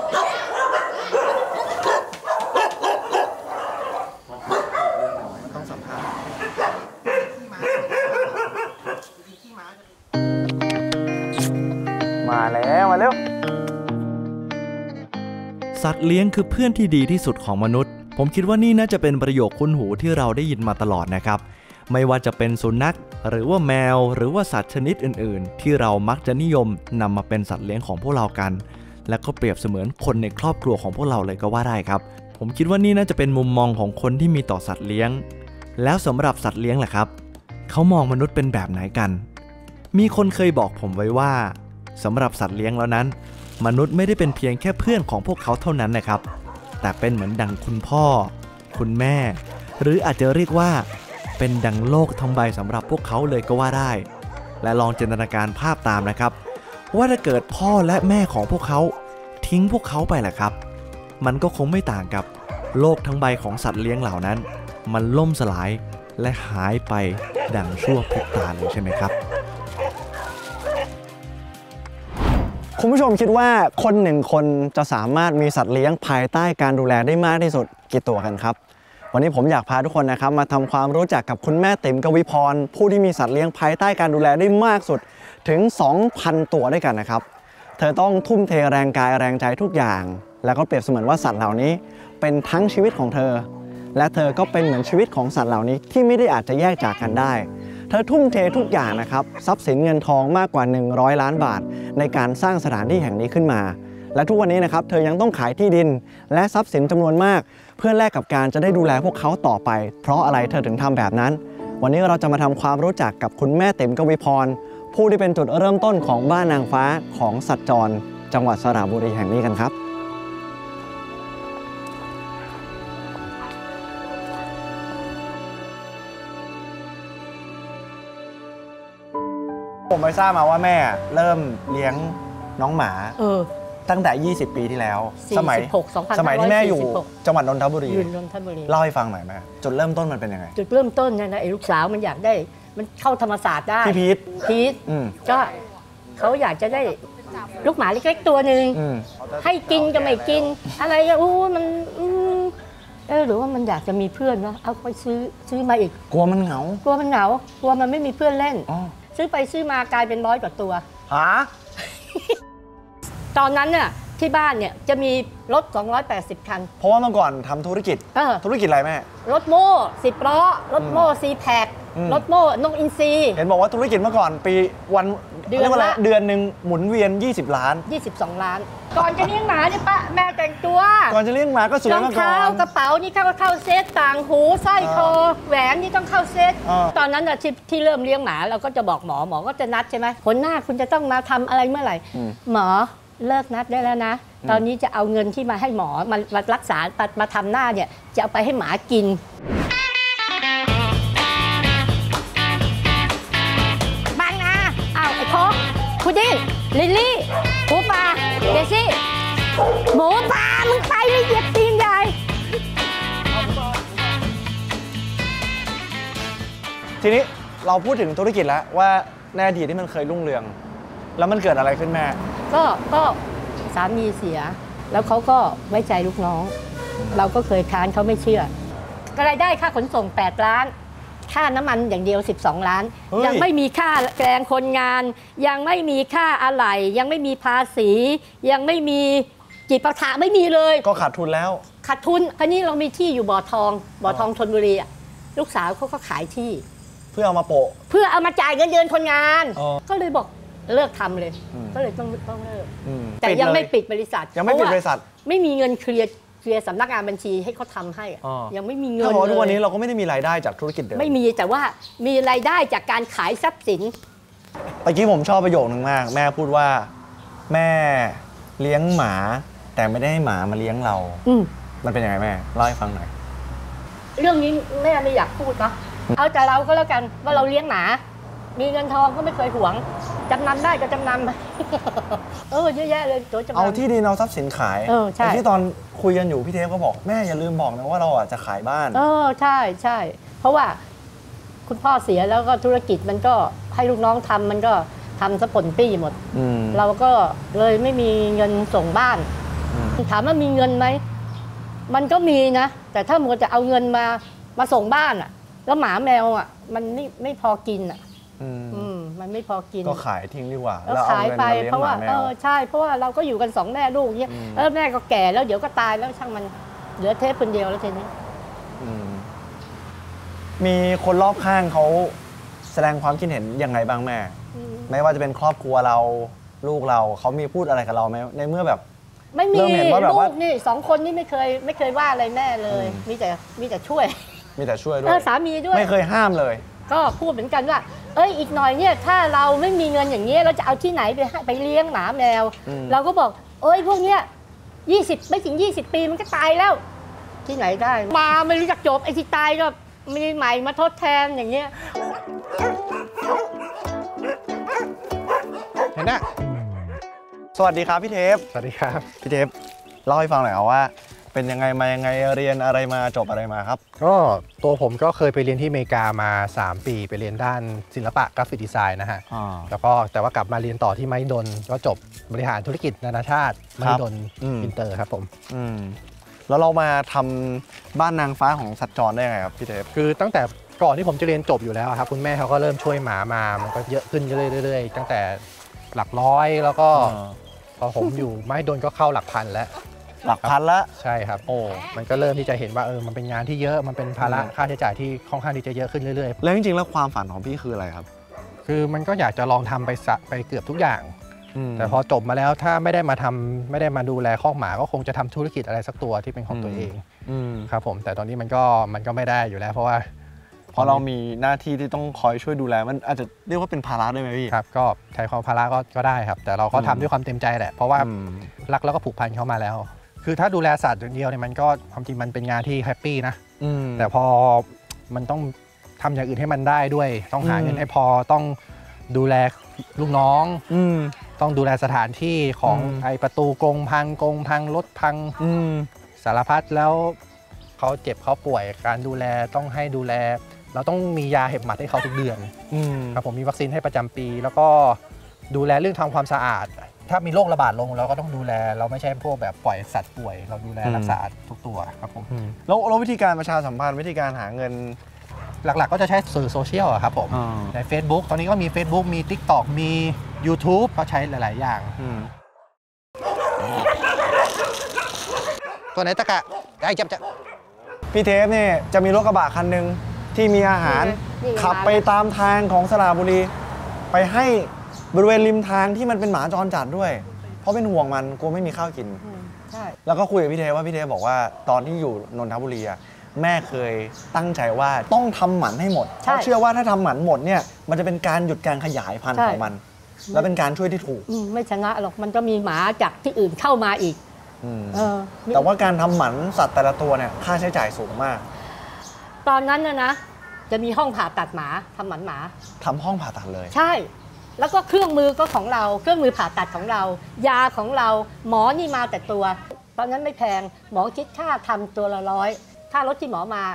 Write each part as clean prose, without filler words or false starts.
ต้องสัมภาษณ์มาแล้วมาเร็วสัตว์เลี้ยงคือเพื่อนที่ดีที่สุดของมนุษย์ผมคิดว่านี่น่าจะเป็นประโยคคุ้นหูที่เราได้ยินมาตลอดนะครับไม่ว่าจะเป็นสุนัขหรือว่าแมวหรือว่าสัตว์ชนิดอื่นๆที่เรามักจะนิยมนำมาเป็นสัตว์เลี้ยงของพวกเรากันและก็เปรียบเสมือนคนในครอบครัวของพวกเราเลยก็ว่าได้ครับผมคิดว่านี่น่าจะเป็นมุมมองของคนที่มีต่อสัตว์เลี้ยงแล้วสำหรับสัตว์เลี้ยงล่ะครับเขามองมนุษย์เป็นแบบไหนกันมีคนเคยบอกผมไว้ว่าสำหรับสัตว์เลี้ยงแล้วนั้นมนุษย์ไม่ได้เป็นเพียงแค่เพื่อนของพวกเขาเท่านั้นนะครับแต่เป็นเหมือนดังคุณพ่อคุณแม่หรืออาจจะเรียกว่าเป็นดังโลกทั้งใบสำหรับพวกเขาเลยก็ว่าได้และลองจินตนาการภาพตามนะครับว่าถ้าเกิดพ่อและแม่ของพวกเขาทิ้งพวกเขาไปล่ะครับมันก็คงไม่ต่างกับโลกทั้งใบของสัตว์เลี้ยงเหล่านั้นมันล่มสลายและหายไปดังชั่วพริบตาเลยใช่ไหมครับคุณผู้ชมคิดว่าคนหนึ่งคนจะสามารถมีสัตว์เลี้ยงภายใต้การดูแลได้มากที่สุดกี่ตัวกันครับวันนี้ผมอยากพาทุกคนนะครับมาทำความรู้จักกับคุณแม่ติ๋มกวีพรผู้ที่มีสัตว์เลี้ยงภายใต้การดูแลได้มากสุดถึง 2,000 ตัวด้วยกันนะครับเธอต้องทุ่มเทแรงกายแรงใจทุกอย่างแล้วก็เปรียบเสมือนว่าสัตว์เหล่านี้เป็นทั้งชีวิตของเธอและเธอก็เป็นเหมือนชีวิตของสัตว์เหล่านี้ที่ไม่ได้อาจจะแยกจากกันได้เธอทุ่มเททุกอย่างนะครับทรัพย์สินเงินทองมากกว่า100 ล้านบาทในการสร้างสถานที่แห่งนี้ขึ้นมาและทุกวันนี้นะครับเธอยังต้องขายที่ดินและทรัพย์สินจำนวนมากเพื่อแลกกับการจะได้ดูแลพวกเขาต่อไปเพราะอะไรเธอถึงทำแบบนั้นวันนี้เราจะมาทำความรู้จักกับคุณแม่ติ๋มกวีพรผู้ที่เป็นจุดเริ่มต้นของบ้านนางฟ้าของสัตว์จรจังหวัดสระบุรีแห่งนี้กันครับผมไปทราบมาว่าแม่เริ่มเลี้ยงน้องหมาตั้งแต่20 ปีที่แล้วสมัยที่แม่อยู่จังหวัดนนทบุรีเล่าให้ฟังหน่อยแม่จุดเริ่มต้นมันเป็นยังไงจุดเริ่มต้นเนี่ยนะไอ้ลูกสาวมันอยากได้มันเข้าธรรมศาสตร์ได้พี่พีทก็เขาอยากจะได้ลูกหมาเล็กๆตัวหนึ่งให้กินก็ไม่กินอะไรมันหรือว่ามันอยากจะมีเพื่อนนะเอาไปซื้อมาอีกกลัวมันเหงากลัวมันไม่มีเพื่อนเล่นซื้อไปซื้อมากลายเป็น100 กว่าตัวตอนนั้นเนี่ยที่บ้านเนี่ยจะมีรถ280 คันเพราะว่าเมื่อก่อนทำธุรกิจอะไรแม่รถโม่10 ล้อรถโม่ซีแพครถโม่นกอินทรีเห็นบอกว่าธุรกิจเมื่อก่อนปีวันเดือนหนึ่งหมุนเวียน20 ล้าน 22 ล้านก่อนจะเลี้ยงหมาเนี่ยป้าแม่แต่งตัวก่อนจะเลี้ยงหมาก็สวยมาก่อนรองเท้ากระเป๋านี่เข้าเซตต่างหูสร้อยคอแหวนนี่ต้องเข้าเซตตอนนั้นน่ะที่เริ่มเลี้ยงหมาเราก็จะบอกหมอก็จะนัดใช่ไหมผลหน้าคุณจะต้องมาทำอะไรเมื่อไหร่หมอเลิกนัดได้แล้วนะตอนนี้จะเอาเงินที่มาให้หมอมารักษามาทำหน้าเนี่ยจะเอาไปให้หมากินบางนาไอ้โค้กพุดดิ้งลิลลี่หมูป่าเดซี่หมูป่ามึงไปไม่เหยียบตีนใหญ่ทีนี้เราพูดถึงธุรกิจแล้วว่าในอดีตที่มันเคยรุ่งเรืองแล้วมันเกิดอะไรขึ้นแม่ก็สามีเสียแล้วเขาก็ไว้ใจลูกน้องเราก็เคยค้านเขาไม่เชื่อรายได้ค่าขนส่ง8 ล้านค่าน้ำมันอย่างเดียว12 ล้านยังไม่มีค่าแรงคนงานยังไม่มีค่าอะไหล่ยังไม่มีภาษียังไม่มีจิปาถะไม่มีเลยก็ขาดทุนแล้วขาดทุนคราวนี้เรามีที่อยู่บ่อทองชลบุรีลูกสาวเขาก็ขายที่เพื่อเอามาโปะเพื่อเอามาจ่ายเงินเดือนคนงานก็เลยบอกเลิกทำเลยก็เลยต้องเลิกแต่ยังไม่ปิดบริษัทยังไม่ปิดบริษัทไม่มีเงินเคลียร์สำนักงานบัญชีให้เขาทำให้ยังไม่มีเงินเลยทุกวันนี้เราก็ไม่ได้มีรายได้จากธุรกิจเดิมไม่มีแต่ว่ามีรายได้จากการขายทรัพย์สินเมื่อกี้ผมชอบประโยคนึงมากแม่พูดว่าแม่เลี้ยงหมาแต่ไม่ได้ให้หมามาเลี้ยงเรามันเป็นยังไงแม่เล่าให้ฟังหน่อยเรื่องนี้แม่ไม่อยากพูดนะเอาแต่เราก็แล้วกันว่าเราเลี้ยงหมามีเงินทองก็ไม่เคยหวงจำนำได้ก็จำนำเยอะแยะเลยตัวจำนำเอาที่ดินเอาทรัพย์สินขายแต่ที่ตอนคุยกันอยู่พี่เทพก็บอกแม่อย่าลืมบอกนะว่าเราจะขายบ้านใช่เพราะว่าคุณพ่อเสียแล้วก็ธุรกิจมันก็ให้ลูกน้องทำมันก็ทำสะผลปี้หมดเราก็เลยไม่มีเงินส่งบ้านถามว่ามีเงินไหมมันก็มีนะแต่ถ้ามัวจะเอาเงินมาส่งบ้านอ่ะแล้วหมาแมวอ่ะมันไม่พอกินอ่ะมันไม่พอกินก็ขายทิ้งดีกว่าแล้วขายไปเพราะว่าใช่เพราะว่าเราก็อยู่กัน2 แม่ลูกเนี่ยแล้วแม่ก็แก่แล้วเดี๋ยวก็ตายแล้วช่างมันเหลือเทปคนเดียวแล้วทีนี้มีคนรอบข้างเขาแสดงความคิดเห็นยังไงบ้างแม่ไม่ว่าจะเป็นครอบครัวเราลูกเราเขามีพูดอะไรกับเราไหมในเมื่อแบบไม่มีลูกนี่2 คนนี่ไม่เคยว่าอะไรแม่เลยมีแต่ช่วยด้วยสามีด้วยไม่เคยห้ามเลยก็พูดเหมือนกันว่าอีกหน่อยเนี่ยถ้าเราไม่มีเงินอย่างนี้เราจะเอาที่ไหนไปเลี้ยงหมาแมวเราก็บอกพวกเนี้ย20ไม่ถึง20 ปีมันก็ตายแล้วที่ไหนได้มาไม่รู้จักจบไอ้ที่ตายก็มีใหม่มาทดแทนอย่างเงี้ยเห็นไหมสวัสดีครับพี่เทปสวัสดีครับพี่เทปเล่าให้ฟังหน่อยครับว่าเป็นยังไงมายังไงเรียนอะไรมาจบอะไรมาครับก็ตัวผมก็เคยไปเรียนที่อเมริกามา3 ปีไปเรียนด้านศิลปะกราฟิกดีไซน์นะฮะแล้วก็แต่ว่ากลับมาเรียนต่อที่มหิดลก็จบบริหารธุรกิจนานาชาติมหิดลอินเตอร์ครับผมแล้วเรามาทำบ้านนางฟ้าของสัตว์จรได้ไงครับพี่เทปคือตั้งแต่ก่อนที่ผมจะเรียนจบอยู่แล้วครับคุณแม่เขาก็เริ่มช่วยหมามามันก็เยอะขึ้นเรื่อยๆตั้งแต่หลักร้อยแล้วก็พอผมอยู่มหิดลก็เข้าหลักพันแล้วหลักพันละใช่ครับมันก็เริ่มที่จะเห็นว่ามันเป็นงานที่เยอะมันเป็นภาระค่าใช้จ่ายที่ค่อนข้างที่จะเยอะขึ้นเรื่อยๆแล้วจริงๆแล้วความฝันของพี่คืออะไรครับคือมันก็อยากจะลองทำไปเกือบทุกอย่างแต่พอจบมาแล้วถ้าไม่ได้มาดูแลคอกหมาก็คงจะทำธุรกิจอะไรสักตัวที่เป็นของตัวเองครับผมแต่ตอนนี้มันก็ไม่ได้อยู่แล้วเพราะว่าพอเรามีหน้าที่ที่ต้องคอยช่วยดูแลมันอาจจะเรียกว่าเป็นภาระได้ไหมพี่ครับก็ใช้ความภาระก็ได้ครับแต่เราก็ทำด้วยความเต็มใจแหละเพราะว่ารักแล้วก็ผูกพันเขามาแล้วคือถ้าดูแลสัตว์อย่างเดียวเนี่ยมันก็ความจริงมันเป็นงานที่แฮปปี้นะแต่พอมันต้องทำอย่างอื่นให้มันได้ด้วยต้องหาเงินให้พอต้องดูแลลูกน้องต้องดูแลสถานที่ของไอประตูกรงพังรถพังสารพัดแล้วเขาเจ็บเขาป่วยการดูแลต้องให้ดูแลเราต้องมียาเห็บหมัดให้เขาทุกเดือนครับผมมีวัคซีนให้ประจำปีแล้วก็ดูแลเรื่องทำความสะอาดถ้ามีโรคระบาดลงเราก็ต้องดูแลเราไม่ใช่พวกแบบปล่อยสัตว์ป่วยเราดูแลรักษาทุกตัวครับผมแล้ววิธีการประชาสัมพันธ์วิธีการหาเงินหลักๆก็จะใช้สื่อโซเชียลครับผมใน Facebook ตอนนี้ก็มี Facebook มี TikTok มี YouTube เขาใช้หลายๆอย่างตัวไหนตะกะได้จับพี่เทปเนี่ยจะมีรถกระบะคันหนึ่งที่มีอาหารขับไปตามทางของสระบุรีไปให้บริเวณริมทางที่มันเป็นหมาจรจัดด้วยเพราะเป็นห่วงมันกลัวไม่มีข้าวกินใช่แล้วก็คุยกับพี่เทปว่าพี่เทปบอกว่าตอนที่อยู่นนทบุรีแม่เคยตั้งใจว่าต้องทำหมันให้หมดเพราะเชื่อว่าถ้าทำหมันหมดเนี่ยมันจะเป็นการหยุดการขยายพันธุ์ของมันและเป็นการช่วยที่ถูกไม่ชนะหรอกมันก็มีหมาจากที่อื่นเข้ามาอีกแต่ว่าการทำหมันสัตว์แต่ละตัวเนี่ยค่าใช้จ่ายสูงมากตอนนั้นนะจะมีห้องผ่าตัดหมาทำหมันหมาทำห้องผ่าตัดเลยใช่แล้วก็เครื่องมือก็ของเราเครื่องมือผ่าตัดของเรายาของเราหมอนี่มาแต่ตัวตอนนั้นไม่แพงหมอคิดค่าทำตัวละ100ค่ารถที่หมอมา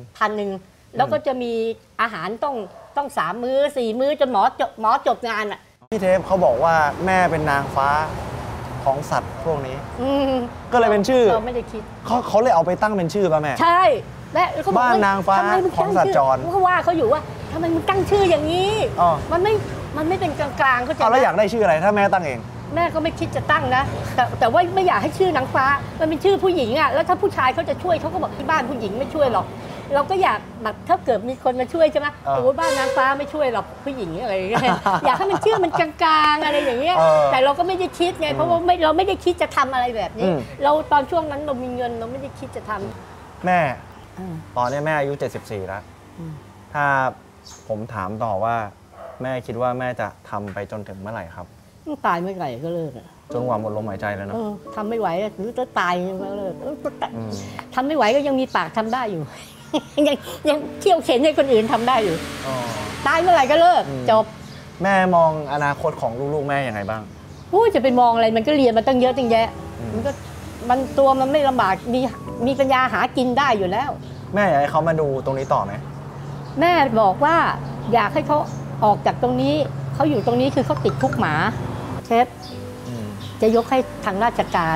1,000แล้วก็จะมีอาหารต้อง3 มื้อ4 มื้อจนหมอจบงานอ่ะพี่เทปเขาบอกว่าแม่เป็นนางฟ้าของสัตว์พวกนี้ก็เลยเป็นชื่อเราไม่ได้คิดเขาเลยเอาไปตั้งเป็นชื่อป่ะแม่ใช่และบ้านนางฟ้าของสัตว์จรเขาว่าเขาอยู่ว่าทำไมมึงตั้งชื่ออย่างนี้มันไม่เป็นกลางๆเขาจะแล้วอยากได้ชื่ออะไรถ้าแม่ตั้งเองแม่ก็ไม่คิดจะตั้งนะแต่ว่าไม่อยากให้ชื่อนางฟ้ามันเป็นชื่อผู้หญิงอ่ะแล้วถ้าผู้ชายเขาจะช่วยเขาก็บอกที่บ้านผู้หญิงไม่ช่วยหรอกเราก็อยากแบบถ้าเกิดมีคนมาช่วยใช่ไหมโอ้บ้านนางฟ้าไม่ช่วยหรอกผู้หญิงอะไรอย่างเงี้ยอยากให้มันชื่อมันกลางๆอะไรอย่างเงี้ยแต่เราก็ไม่ได้คิดไงเพราะว่าเราไม่ได้คิดจะทำอะไรแบบนี้เราตอนช่วงนั้นเรามีเงินเราไม่ได้คิดจะทำแม่ตอนนี้แม่อายุ74แล้วถ้าผมถามต่อว่าแม่คิดว่าแม่จะทำไปจนถึงเมื่อไหร่ครับตายเมื่อไหร่ก็เลิกจนกว่าหมดลมหายใจแล้วเนาะทำไม่ไหวหรือจะตายก็เลิกทำไม่ไหวก็ยังมีปากทำได้อยู่ยังเที่ยวเข็นให้คนอื่นทำได้อยู่ตายเมื่อไหร่ก็เลิกจบแม่มองอนาคตของลูกๆแม่ยังไงบ้างจะไปมองอะไรมันก็เรียนมาตั้งเยอะตั้งแยะมันตัวมันไม่ลำบากมีปัญญาหากินได้อยู่แล้วแม่อยากให้เขามาดูตรงนี้ต่อไหมแม่บอกว่าอยากให้เขาออกจากตรงนี้เขาอยู่ตรงนี้คือเขาติดคุกหมาเชฟจะยกให้ทางราชการ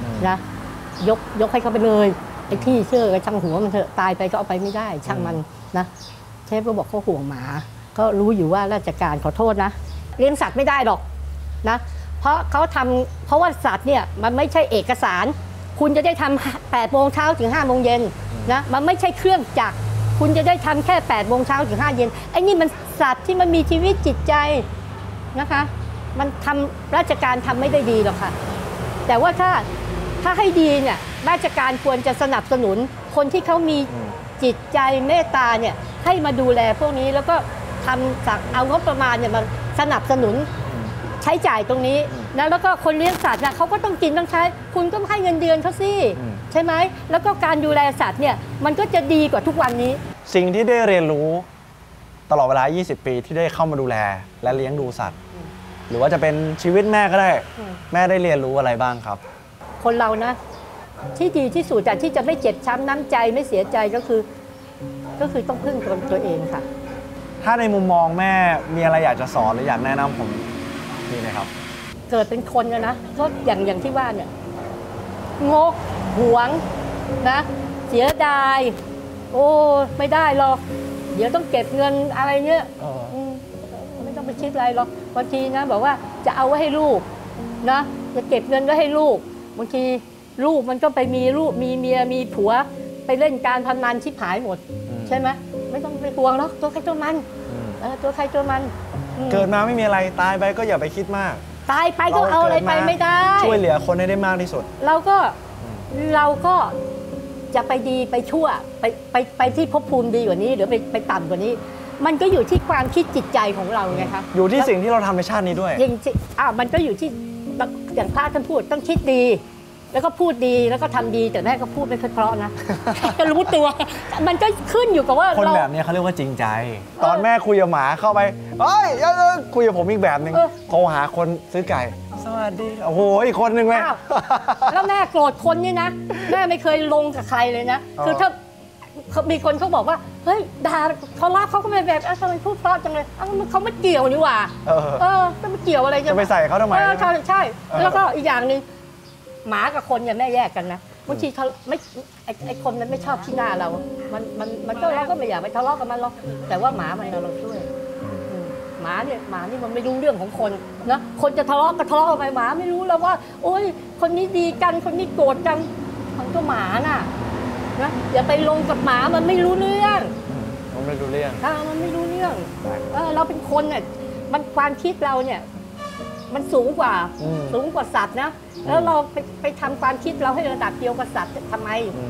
นะยกให้เขาไปเลยไอ้ที่เชื่อช่างหัวมันเถอะตายไปก็เอาไปไม่ได้ช่างมันนะเชฟก็บอกเขาห่วงหมาก็รู้อยู่ว่าราชการขอโทษนะเลี้ยงสัตว์ไม่ได้หรอกนะเพราะว่าสัตว์เนี่ยมันไม่ใช่เอกสารคุณจะได้ทำ8 โมงเช้าถึง5 โมงเย็นนะมันไม่ใช่เครื่องจักรคุณจะได้ทำแค่8 โมงเช้าถึง5 เย็นไอ้นี่มันสัตว์ที่มันมีชีวิตจิตใจนะคะมันทำราชการทำไม่ได้ดีหรอกค่ะแต่ว่าถ้าให้ดีเนี่ยราชการควรจะสนับสนุนคนที่เขามีจิตใจเมตตาเนี่ยให้มาดูแลพวกนี้แล้วก็ทำจากเอางบประมาณเนี่ยมาสนับสนุนใช้จ่ายตรงนี้นะแล้วก็คนเลี้ยงสัตว์นะเขาก็ต้องกินต้องใช้คุณก็ให้เงินเดือนเขาสิใช่ไหมแล้วก็การดูแลสัตว์เนี่ยมันก็จะดีกว่าทุกวันนี้สิ่งที่ได้เรียนรู้ตลอดเวลา20 ปีที่ได้เข้ามาดูแลและเลี้ยงดูสัตว์หรือว่าจะเป็นชีวิตแม่ก็ได้แม่ได้เรียนรู้อะไรบ้างครับคนเรานะที่ดีที่สุดแต่ที่จะไม่เจ็บช้ำน้ำใจไม่เสียใจก็คือต้องพึ่งตัวเองค่ะถ้าในมุมมองแม่มีอะไรอยากจะสอนหรืออยากแนะนำผมมีไหมครับเกิดเป็นคนนะก็อย่างที่ว่าเนี่ยงกหวงนะเสียดายโอ้ไม่ได้หรอกเดี๋ยวต้องเก็บเงินอะไรเงี้ยไม่ต้องไปคิดอะไรหรอกบางทีนะบอกว่าจะเอาไว้ให้ลูกนะจะเก็บเงินไว้ให้ลูกบางทีลูกมันก็ไปมีลูกมีเมียมีผัวไปเล่นการพนันชิบหายหมดใช่ไหมไม่ต้องไปห่วงหรอกตัวใครตัวมันตัวใครตัวมันเกิดมาไม่มีอะไรตายไปก็อย่าไปคิดมากตายไปก็เอาอะไรไปไม่ได้ช่วยเหลือคนให้ได้มากที่สุดเราก็จะไปดีไปชั่วไปที่ภพภูมิดีกว่านี้หรือไปต่ำกว่านี้มันก็อยู่ที่ความคิดจิตใจของเราไงคะอยู่ที่สิ่งที่เราทำในชาตินี้ด้วยจริงมันก็อยู่ที่อย่างพระท่านพูดต้องคิดดีแล้วก็พูดดีแล้วก็ทำดีแต่แม่ก็พูดไม่เพราะนะก็รู้ตัวมันก็ขึ้นอยู่กับว่าคนแบบนี้เขาเรียกว่าจริงใจตอนแม่คุยกับหมาเข้าไปเฮ้ยคุยกับผมอีกแบบนึงโทรหาคนซื้อไก่สวัสดีโอ้โหอีกคนนึงไหมแล้วแม่โกรธคนนี่นะแม่ไม่เคยลงกับใครเลยนะคือถ้ามีคนเขาบอกว่าเฮ้ยด่าเขารักเขาก็ไม่แบบทำไมพูดเพราะจังเลยเขาไม่เกี่ยวนี่หว่าไม่เกี่ยวอะไรจะไปใส่เขาทำไมใช่แล้วก็อีกอย่างนึงหมากับคนเนี่ยแม่แยกกันนะบางทีเขาไม่ไอคนมันไม่ชอบขี้หน้าเรามันก็เราก็ไม่อยากไปทะเลาะกับมันหรอกแต่ว่าหมามันเราช่วยหมานี่มันไม่รู้เรื่องของคนนะคนจะทะเลาะก็ทะเลาะกันไปหมาไม่รู้แล้วว่าโอ้ยคนนี้ดีกันคนนี้โกรธกันมันก็หมาน่ะนะอย่าไปลงกับหมามันไม่รู้เรื่องมันไม่รู้เรื่องมันไม่รู้เรื่องเราเป็นคนเนี่ยมันความคิดเราเนี่ยมันสูงกว่าสัตว์นะแล้วเราไปทำความคิดเราให้ระดับเดียวกับสัตว์ทำไม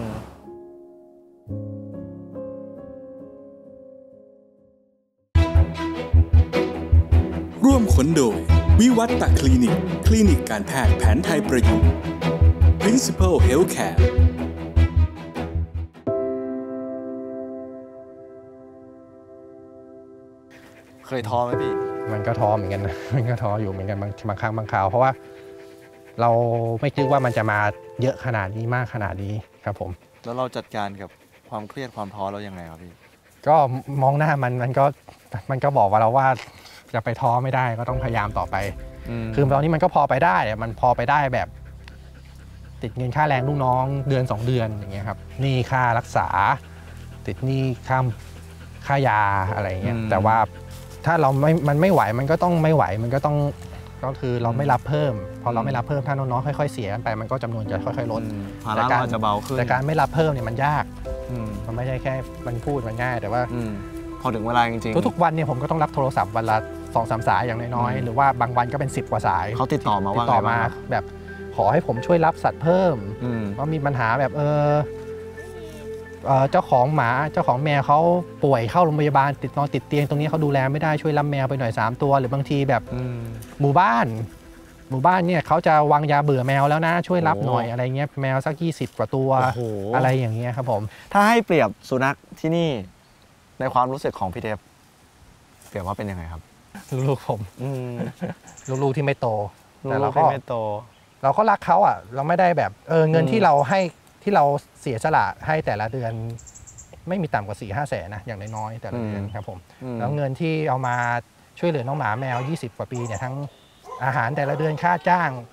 ร่วมค้นโดยวิวัฒน์คลินิกการแพทย์แผนไทยประยุกต์ Principal Healthcare เคยท้อไหมพี่มันก็ท้อเหมือนกันนะมันก็ท้ออยู่เหมือนกันบางครั้งบางคราวเพราะว่าเราไม่คิดว่ามันจะมาเยอะขนาดนี้มากขนาดนี้ครับผมแล้วเราจัดการกับความเครียดความท้อเรายังไงครับพี่ก็มองหน้ามันก็บอกว่าเราว่าจะไปท้อไม่ได้ก็ต้องพยายามต่อไปคือตอนนี้มันก็พอไปได้มันพอไปได้แบบติดเงินค่าแรงลูกน้องเดือน2 เดือนอย่างเงี้ยครับหนี้ค่ารักษาติดหนี้ค่ายาอะไรเงี้ยแต่ว่าถ้ามันไม่ไหวมันก็ต้องไม่ไหวมันก็ต้องก็คือเราไม่รับเพิ่มพอเราไม่รับเพิ่มถ้าน้องๆค่อยๆเสียกันไปมันก็จำนวนจะค่อยๆลดภาระเราจะเบาขึ้นแต่การไม่รับเพิ่มเนี่ยมันยากมันไม่ใช่แค่มันพูดมันง่ายแต่ว่าพอถึงเวลาจริงๆทุกวันเนี่ยผมก็ต้องรับโทรศัพท์วันละ 2-3 สายอย่างน้อยๆหรือว่าบางวันก็เป็น10 กว่าสายเขาติดต่อมาแบบขอให้ผมช่วยรับสัตว์เพิ่มเพราะมีปัญหาแบบเจ้าของหมาเจ้าของแมวเขาป่วยเข้าโรงพยาบาลติดเตียงตรงนี้เขาดูแลไม่ได้ช่วยรับแมวไปหน่อย3 ตัวหรือบางทีแบบหมู่บ้านเนี่ยเขาจะวางยาเบื่อแมวแล้วนะช่วยรับหน่อยอะไรเงี้ยแมวสัก20 กว่าตัวอะไรอย่างเงี้ยครับผมถ้าให้เปรียบสุนัขที่นี่ในความรู้สึกของพี่เทพเปรียบว่าเป็นยังไงครับลูกผมลูกที่ไม่โตแต่เราก็ไม่โตเราก็รักเขาอ่ะเราไม่ได้แบบเงินที่เราให้ที่เราเสียสละให้แต่ละเดือนไม่มีต่ำกว่า 4-5 แสนนะอย่างน้อยๆแต่ละเดือนครับผมแล้วเงินที่เอามาช่วยเหลือน้องหมาแมว20 กว่าปีเนี่ยทั้งอาหารแต่ละเดือนค่าจ้าง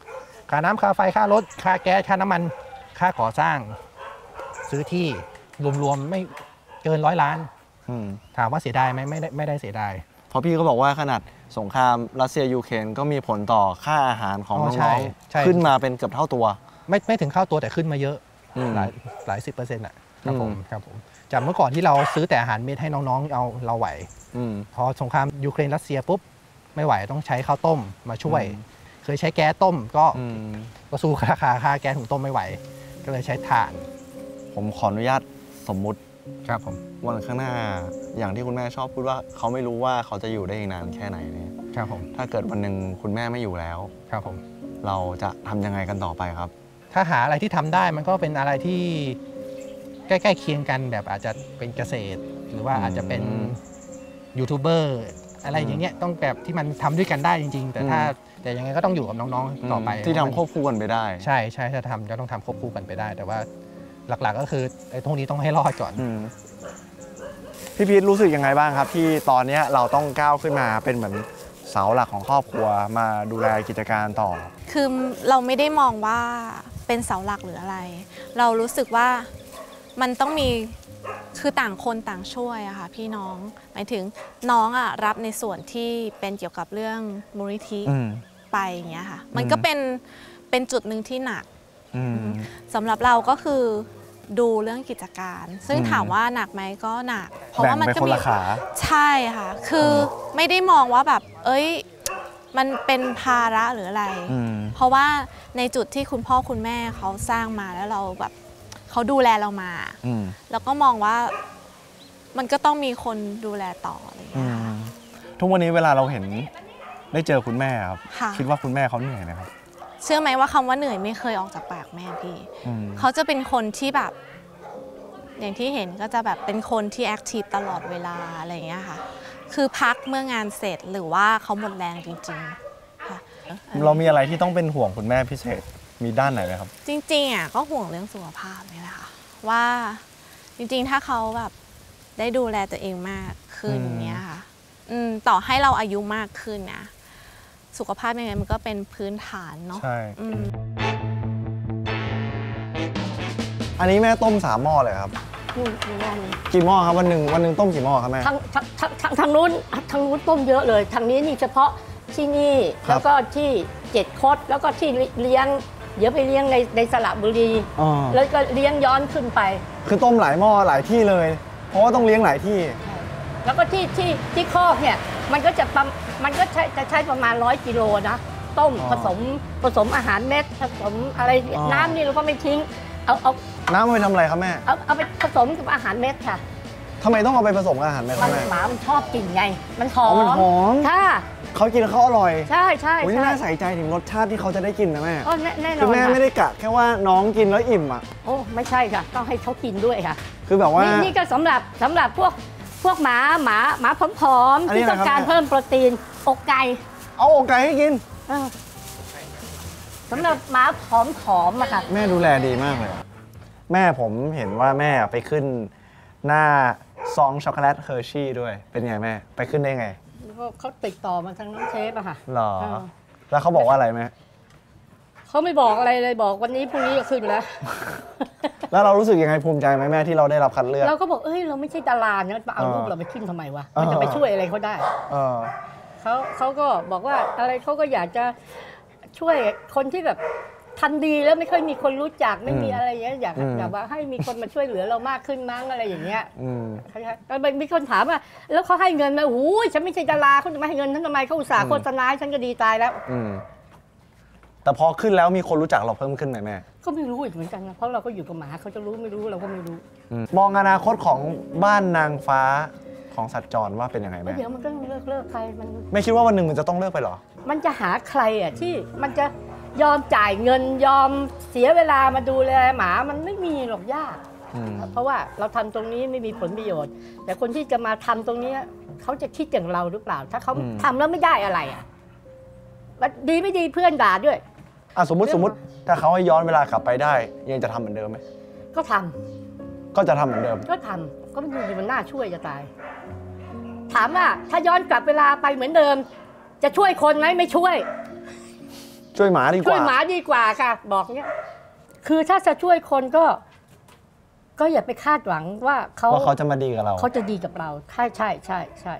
ค่าน้ำค่าไฟค่ารถค่าแก๊สค่าน้ำมันค่าก่อสร้างซื้อที่รวมๆไม่เกิน100 ล้านถามว่าเสียดายไหมไม่ได้เสียดายเพราะพี่ก็บอกว่าขนาดสงครามรัสเซียยูเครนก็มีผลต่อค่าอาหารของน้องๆขึ้นมาเป็นเกือบเท่าตัวไม่ถึงเท่าตัวแต่ขึ้นมาเยอะหลาย10%อ่ะครับผมจากเมื่อก่อนที่เราซื้อแต่อาหารเม็ดให้น้องๆเราไหวพอสงครามยูเครนรัสเซียปุ๊บไม่ไหวต้องใช้ข้าวต้มมาช่วยเคยใช้แก๊สต้มก็สู้ราคาค่าแก๊สถุงต้มไม่ไหวก็เลยใช้ถ่านผมขออนุญาตสมมุติครับผมวันข้างหน้าอย่างที่คุณแม่ชอบพูดว่าเขาไม่รู้ว่าเขาจะอยู่ได้อีกนานแค่ไหนเนี่ยครับผมถ้าเกิดวันหนึ่งคุณแม่ไม่อยู่แล้วครับผมเราจะทำยังไงกันต่อไปครับถ้าหาอะไรที่ทำได้มันก็เป็นอะไรที่ใกล้ๆเคียงกันแบบอาจจะเป็นเกษตรหรือว่าอาจจะเป็นยูทูบเบอร์อะไรอย่างเงี้ยต้องแบบที่มันทำด้วยกันได้จริงๆแต่ยังไงก็ต้องอยู่กับน้องๆต่อไปที่ทำควบคู่กันไปได้ใช่ถ้าทำก็ต้องทำควบคู่กันไปได้แต่ว่าหลักๆก็คือไอ้ตรงนี้ต้องให้รอดก่อนพี่พีทรู้สึกยังไงบ้างครับที่ตอนนี้เราต้องก้าวขึ้นมาเป็นเหมือนเสาหลักของครอบครัวมาดูแลกิจการต่อคือเราไม่ได้มองว่าเป็นเสาหลักหรืออะไรเรารู้สึกว่ามันต้องมีคือต่างคนต่างช่วยอะค่ะพี่น้องหมายถึงน้องอะรับในส่วนที่เป็นเกี่ยวกับเรื่องมูลนิธิไปอย่างเงี้ยค่ะมันก็เป็นจุดหนึ่งที่หนักสำหรับเราก็คือดูเรื่องกิจการซึ่งถามว่าหนักไหมก็หนักเพราะว่ามันก็มีใช่ค่ะคือไม่ได้มองว่าแบบมันเป็นภาระหรืออะไรเพราะว่าในจุดที่คุณพ่อคุณแม่เขาสร้างมาแล้วเราแบบเขาดูแลเรามาแล้วก็มองว่ามันก็ต้องมีคนดูแลต่ออะไรอย่างเงี้ยทุกวันนี้เวลาเราเห็นได้เจอคุณแม่ครับคิดว่าคุณแม่เขาเหนื่อยไหมครับเชื่อไหมว่าคำว่าเหนื่อยไม่เคยออกจากปากแม่พี่เขาจะเป็นคนที่แบบอย่างที่เห็นก็จะแบบเป็นคนที่แอคทีฟตลอดเวลาอะไรอย่างเงี้ยค่ะคือพักเมื่องานเสร็จหรือว่าเขาหมดแรงจริงๆค่ะเรามีอะไรที่ต้องเป็นห่วงคุณแม่พิเศษมีด้านไหนไหมครับจริงๆอ่ะก็ห่วงเรื่องสุขภาพนี่แหละค่ะว่าจริงๆถ้าเขาแบบได้ดูแลตัวเองมากขึ้นเนี้ยค่ะต่อให้เราอายุมากขึ้นนะสุขภาพยังไงมันก็เป็นพื้นฐานเนาะใช่อันนี้แม่ต้ม3 หม้อเลยครับกี่หม้อครับวันหนึ่งต้มกี่หม้อครับแม่ทางนู้นต้มเยอะเลยทางนี้นี่เฉพาะที่นี่แล้วก็ที่7 คดแล้วก็ที่เลี้ยงเดี๋ยวไปเลี้ยงในสระบุรีแล้วก็เลี้ยงย้อนขึ้นไปคือต้มหลายหม้อหลายที่เลยเพราะว่าต้องเลี้ยงหลายที่แล้วก็ที่คอกเนี่ยมันก็จะใช้ประมาณ100 กิโลนะต้มผสมอาหารเม็ดผสมอะไรน้ำนี่เราก็ไม่ทิ้งเอาน้ำเอาไปทำอะไรครับแม่เอาไปผสมกับอาหารเม็ดค่ะทำไมต้องเอาไปผสมกับอาหารเม็ดครับแม่หมามันชอบกินไงมันหอมค่ะเขากินแล้วเขาอร่อยใช่คุณแม่ใส่ใจถึงรสชาติที่เขาจะได้กินนะแม่แน่นอนคือแม่ไม่ได้กะแค่ว่าน้องกินแล้วอิ่มอ่ะโอ้ไม่ใช่ค่ะต้องให้เขากินด้วยค่ะคือแบบว่านี่ก็สำหรับพวกหมาผอมๆที่ต้องการเพิ่มโปรตีนอกไก่เอาอกไก่ให้กินสำหรับหมาผอมๆอะค่ะแม่ดูแลดีมากเลยแม่ผมเห็นว่าแม่ไปขึ้นหน้าซองช็อกโกแลตเฮอร์ชี่ด้วยเป็นไงแม่ไปขึ้นได้ไงเขาติดต่อมาทางน้องเชฟอะค่ะหรอแล้วเขาบอกว่าอะไรแม่เขาไม่บอกอะไรเลยบอกวันนี้พรุ่งนี้ก็ขึ้นแล้วแล้วเรารู้สึกยังไงภูมิใจไหมแม่ที่เราได้รับคัดเลือกเราก็บอกเราไม่ใช่ดาราเนี่ยมาเอาลูกเราไปขึ้นทำไมวะมันจะไปช่วยอะไรเขาได้เขาก็บอกว่าอะไรเขาก็อยากจะช่วยคนที่แบบทันดีแล้วไม่ค่อยมีคนรู้จักไม่มีอะไรอย่างเงี้ยอยากว่าให้มีคนมาช่วยเหลือเรามากขึ้นมั้งอะไรอย่างเงี้ยแล้วมีคนถามว่าแล้วเขาให้เงินไหมโอ้ยฉันไม่ใช่ดาราเขาจะไม่ให้เงินฉันทำไมเขาอุตส่าห์โฆษณาฉันก็ดีตายแล้วแต่พอขึ้นแล้วมีคนรู้จักเราเพิ่มขึ้นไหมแม่ก็ไม่รู้อีกเหมือนกันนะเพราะเราก็อยู่กับหมาเขาจะรู้ไม่รู้เราก็ไม่รู้มองอนาคตของบ้านนางฟ้าของสัตว์จรว่าเป็นยังไงแม่เดี๋ยวมันก็เลิกใครมันไม่คิดว่าวันหนึ่งมันจะต้องเลิกไปหรอมันจะหาใครอ่ะที่มันจะยอมจ่ายเงินยอมเสียเวลามาดูแลหมามันไม่มีหรอกยากเพราะว่าเราทำตรงนี้ไม่มีผลประโยชน์แต่คนที่จะมาทำตรงนี้เขาจะคิดอย่างเราหรือเปล่าถ้าเขาทำแล้วไม่ได้อะไรอ่ะดีไม่ดีเพื่อนด่าด้วยสมมติถ้าเขาให้ย้อนเวลากลับไปได้ยังจะทำเหมือนเดิมไหมก็ทำก็จะทำเหมือนเดิมก็ทำก็มันน่าช่วยจะตายถามว่าถ้าย้อนกลับเวลาไปเหมือนเดิมจะช่วยคนไหมไม่ช่วยช่วยหมาดีกว่าช่วยหมาดีกว่าค่ะ บอกเนี้ยคือถ้าจะช่วยคนก็อย่าไปคาดหวังว่าเขาจะมาดีกับเราเขาจะดีกับเราใช่ใช่ใช่ใช่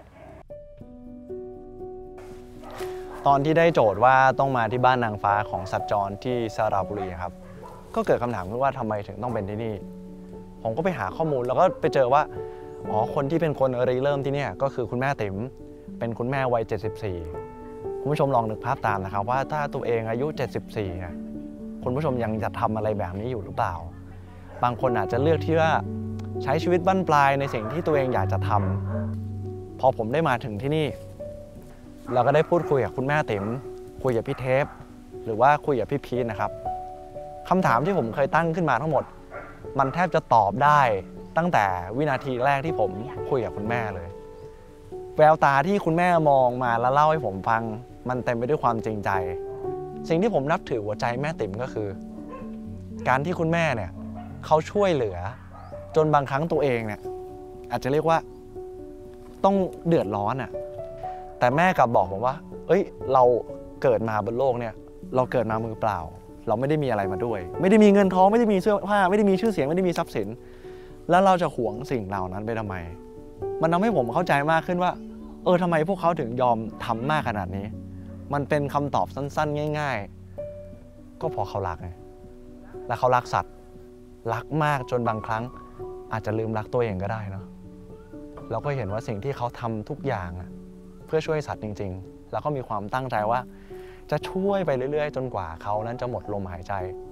ตอนที่ได้โจทย์ว่าต้องมาที่บ้านนางฟ้าของสัตว์จรที่สระบุรีครับก็เกิดคำถามขึ้นว่าทำไมถึงต้องเป็นที่นี่ผมก็ไปหาข้อมูลแล้วก็ไปเจอว่าคนที่เป็นคนริเริ่มที่นี่ก็คือคุณแม่ติ๋มเป็นคุณแม่วัย74คุณผู้ชมลองนึกภาพตามนะครับว่าถ้าตัวเองอายุ74เนี่ยคุณผู้ชมยังจะทำอะไรแบบนี้อยู่หรือเปล่าบางคนอาจจะเลือกที่ว่าใช้ชีวิตบั้นปลายในสิ่งที่ตัวเองอยากจะทำพอผมได้มาถึงที่นี่เราก็ได้พูดคุยกับคุณแม่ติ๋มคุยกับพี่เทปหรือว่าคุยกับพี่พีทนะครับคำถามที่ผมเคยตั้งขึ้นมาทั้งหมดมันแทบจะตอบได้ตั้งแต่วินาทีแรกที่ผมคุยกับคุณแม่เลยแววตาที่คุณแม่มองมาแล้วเล่าให้ผมฟังมันเต็มไปด้วยความจริงใจสิ่งที่ผมนับถือหัวใจแม่ติ๋มก็คือการที่คุณแม่เนี่ยเขาช่วยเหลือจนบางครั้งตัวเองเนี่ยอาจจะเรียกว่าต้องเดือดร้อนอ่ะแต่แม่กลับบอกผมว่าเราเกิดมาบนโลกเนี่ยเราเกิดมามือเปล่าเราไม่ได้มีอะไรมาด้วยไม่ได้มีเงินทองไม่ได้มีเสื้อผ้าไม่ได้มีชื่อเสียงไม่ได้มีทรัพย์สินแล้วเราจะหวงสิ่งเหล่านั้นไปทำไมมันทำให้ผมเข้าใจมากขึ้นว่าทำไมพวกเขาถึงยอมทำมากขนาดนี้มันเป็นคำตอบสั้นๆง่ายๆก็เพราะเขารักไงและเขารักสัตว์รักมากจนบางครั้งอาจจะลืมรักตัวเองก็ได้เนาะเราก็เห็นว่าสิ่งที่เขาทำทุกอย่างเพื่อช่วยสัตว์จริงๆแล้วก็มีความตั้งใจว่าจะช่วยไปเรื่อยๆจนกว่าเขานั้นจะหมดลมหายใจ